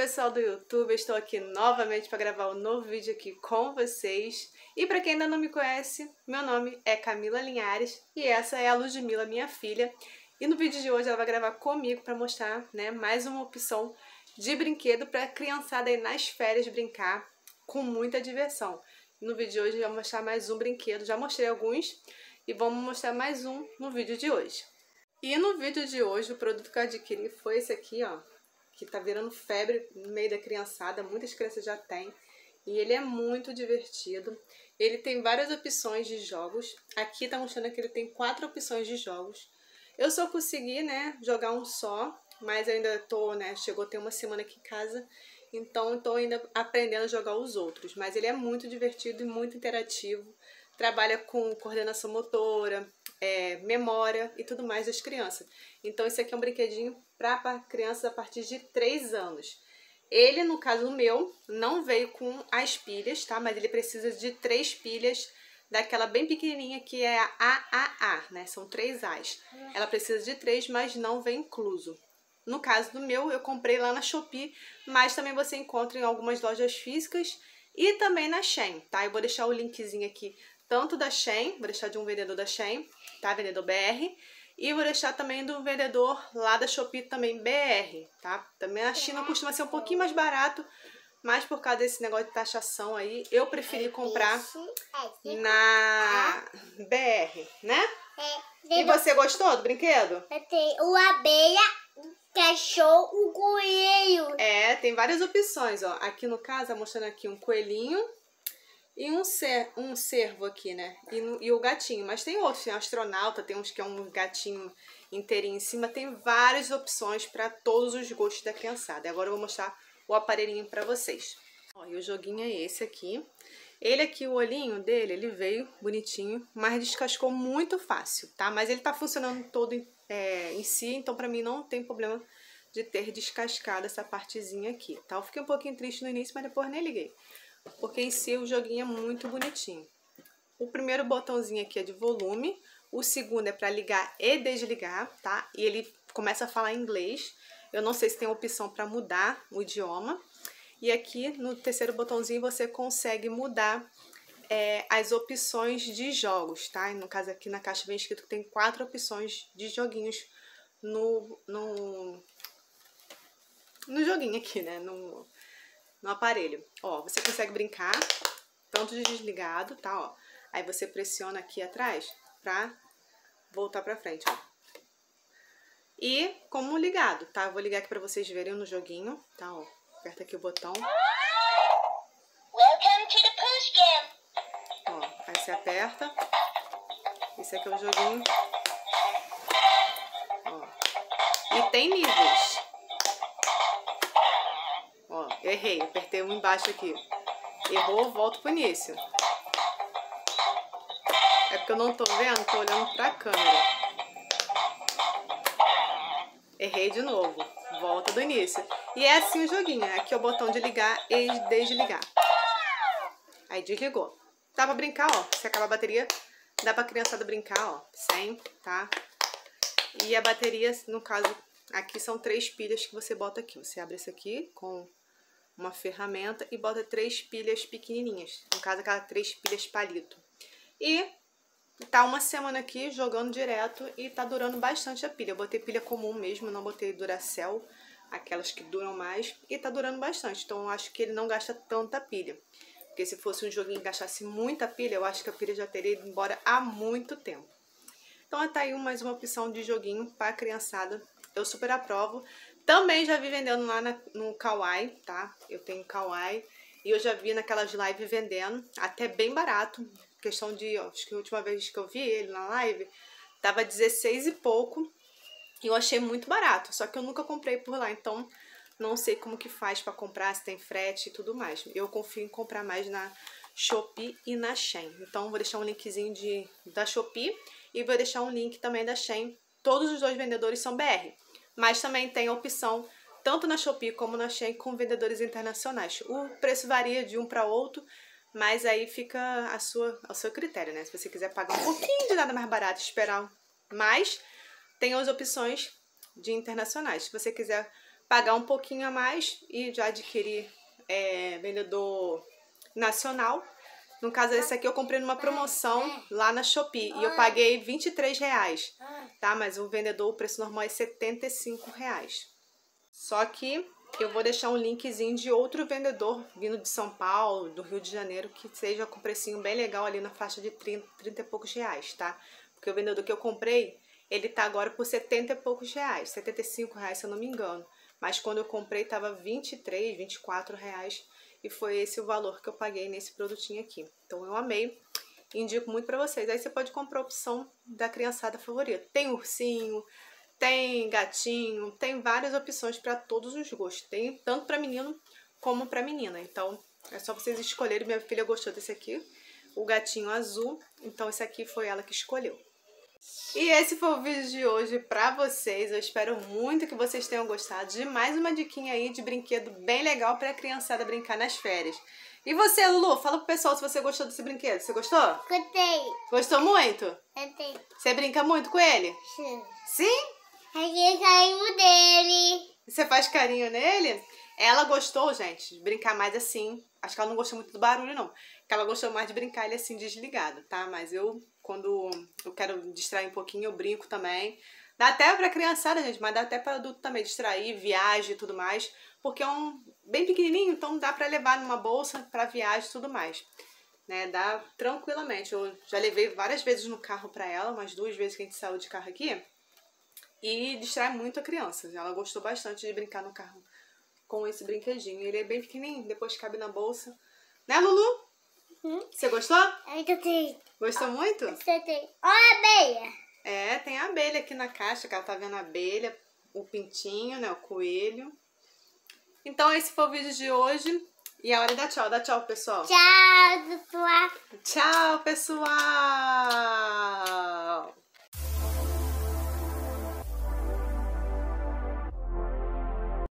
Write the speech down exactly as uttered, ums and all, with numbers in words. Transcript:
pessoal do YouTube, eu estou aqui novamente para gravar um novo vídeo aqui com vocês. E para quem ainda não me conhece, meu nome é Camila Linhares e essa é a Ludmila, minha filha. E no vídeo de hoje ela vai gravar comigo para mostrar, né, mais uma opção de brinquedo para a criançada aí nas férias brincar com muita diversão. No vídeo de hoje eu vou mostrar mais um brinquedo, já mostrei alguns e vamos mostrar mais um no vídeo de hoje. E no vídeo de hoje o produto que eu adquiri foi esse aqui, ó, que tá virando febre no meio da criançada, muitas crianças já têm. E ele é muito divertido. Ele tem várias opções de jogos. Aqui tá mostrando que ele tem quatro opções de jogos. Eu só consegui, né, jogar um só, mas ainda tô, né, chegou a ter uma semana aqui em casa, então tô ainda aprendendo a jogar os outros. Mas ele é muito divertido e muito interativo. Trabalha com coordenação motora, é, memória e tudo mais das crianças. Então esse aqui é um brinquedinho para crianças a partir de três anos. Ele, no caso meu, não veio com as pilhas, tá? Mas ele precisa de três pilhas daquela bem pequenininha que é a A A A, né? São três As. Ela precisa de três, mas não vem incluso. No caso do meu, eu comprei lá na Shopee, mas também você encontra em algumas lojas físicas e também na Shein, tá? Eu vou deixar o linkzinho aqui, tanto da Shein, vou deixar de um vendedor da Shein, tá? Vendedor B R. E vou deixar também do vendedor lá da Shopee também B R, tá? Também a China costuma ser um pouquinho mais barato, mas por causa desse negócio de taxação aí, eu preferi comprar na B R, né? E você gostou do brinquedo? Tem o abelha, o cachorro, o coelho. É, tem várias opções, ó. Aqui no caso, mostrando aqui um coelhinho e um, cer um cervo aqui, né? E, no, e o gatinho. Mas tem outros, tem um astronauta, tem uns que é um gatinho inteirinho em cima. Tem várias opções para todos os gostos da criançada. Agora eu vou mostrar o aparelhinho para vocês. Ó, e o joguinho é esse aqui. Ele aqui, o olhinho dele, ele veio bonitinho, mas descascou muito fácil, tá? Mas ele tá funcionando todo é, em si, então pra mim não tem problema de ter descascado essa partezinha aqui, tá? Eu fiquei um pouquinho triste no início, mas depois nem liguei. Porque em si o joguinho é muito bonitinho. O primeiro botãozinho aqui é de volume, o segundo é para ligar e desligar, tá? E ele começa a falar inglês. Eu não sei se tem opção para mudar o idioma. E aqui no terceiro botãozinho você consegue mudar é, as opções de jogos, tá? E no caso aqui na caixa vem escrito que tem quatro opções de joguinhos no, no, no joguinho aqui, né? No, no aparelho. Ó, você consegue brincar tanto de desligado, tá? Ó. Aí você pressiona aqui atrás pra voltar pra frente, ó. E como ligado, tá? Eu vou ligar aqui pra vocês verem no joguinho, tá? Ó, aperta aqui o botão. Welcome to the push game. Ó, aí você aperta. Esse aqui é o joguinho. Ó. E tem níveis. Ó, errei, apertei um embaixo aqui. Errou, volto pro início. É porque eu não tô vendo, tô olhando pra câmera. Errei de novo. Volta do início. E é assim o joguinho, né? Aqui é o botão de ligar e desligar. Aí desligou. Dá pra brincar, ó. Se acabar a bateria, dá pra criançada brincar, ó. Sem, tá? E a bateria, no caso, aqui são três pilhas que você bota aqui. Você abre esse aqui com uma ferramenta e bota três pilhas pequenininhas. No caso, aquelas três pilhas palito. E tá uma semana aqui jogando direto e tá durando bastante a pilha. Eu botei pilha comum mesmo, não botei Duracell, aquelas que duram mais, e tá durando bastante. Então eu acho que ele não gasta tanta pilha. Porque se fosse um joguinho que gastasse muita pilha, eu acho que a pilha já teria ido embora há muito tempo. Então tá aí mais uma opção de joguinho para criançada. Eu super aprovo. Também já vi vendendo lá na, no Kawaii, tá? Eu tenho Kawaii e eu já vi naquelas lives vendendo, até bem barato. Questão de, ó, acho que a última vez que eu vi ele na live, tava dezesseis e pouco. E eu achei muito barato, só que eu nunca comprei por lá, então não sei como que faz para comprar, se tem frete e tudo mais. Eu confio em comprar mais na Shopee e na Shein. Então vou deixar um linkzinho de, da Shopee e vou deixar um link também da Shein. Todos os dois vendedores são B R. Mas também tem a opção, tanto na Shopee como na Shein, com vendedores internacionais. O preço varia de um para outro, mas aí fica a sua, ao seu critério, né? Se você quiser pagar um pouquinho de nada mais barato e esperar mais, tem as opções de internacionais. Se você quiser pagar um pouquinho a mais e já adquirir é, vendedor nacional. No caso, esse aqui eu comprei numa promoção lá na Shopee e eu paguei vinte e três reais, tá? Mas o vendedor, o preço normal é setenta e cinco reais. Só que eu vou deixar um linkzinho de outro vendedor vindo de São Paulo, do Rio de Janeiro, que seja com precinho bem legal ali na faixa de trinta, trinta e poucos reais, tá? Porque o vendedor que eu comprei, ele tá agora por setenta e poucos reais, setenta e cinco reais se eu não me engano. Mas quando eu comprei tava vinte e três, vinte e quatro reais e foi esse o valor que eu paguei nesse produtinho aqui. Então eu amei, indico muito pra vocês. Aí você pode comprar a opção da criançada favorita. Tem ursinho, tem gatinho, tem várias opções para todos os gostos. Tem tanto para menino como para menina. Então, é só vocês escolherem. Minha filha gostou desse aqui, o gatinho azul. Então, esse aqui foi ela que escolheu. E esse foi o vídeo de hoje para vocês. Eu espero muito que vocês tenham gostado de mais uma diquinha aí de brinquedo bem legal para a criançada brincar nas férias. E você, Lulu, fala pro pessoal se você gostou desse brinquedo. Você gostou? Gostei. Gostou muito? Gostei. Você brinca muito com ele? Sim. Sim? Aqui caiu dele. Você faz carinho nele? Ela gostou, gente, de brincar mais assim. Acho que ela não gostou muito do barulho, não. Que ela gostou mais de brincar ele assim, desligado, tá? Mas eu, quando eu quero distrair um pouquinho, eu brinco também. Dá até pra criançada, gente, mas dá até pra adulto também distrair, viagem e tudo mais. Porque é um bem pequenininho, então dá pra levar numa bolsa pra viagem e tudo mais. Né? Dá tranquilamente. Eu já levei várias vezes no carro pra ela, umas duas vezes que a gente saiu de carro aqui. E distrai muito a criança. Ela gostou bastante de brincar no carro com esse brinquedinho. Ele é bem pequenininho, depois cabe na bolsa. Né, Lulu? Hum? Você gostou? Eu gostei. Gostou muito? Gostei. Olha a abelha. É, tem a abelha aqui na caixa, que ela tá vendo a abelha, o pintinho, né, o coelho. Então esse foi o vídeo de hoje. E é hora de dar tchau. Dá tchau, pessoal. Tchau, pessoal. Tchau, pessoal.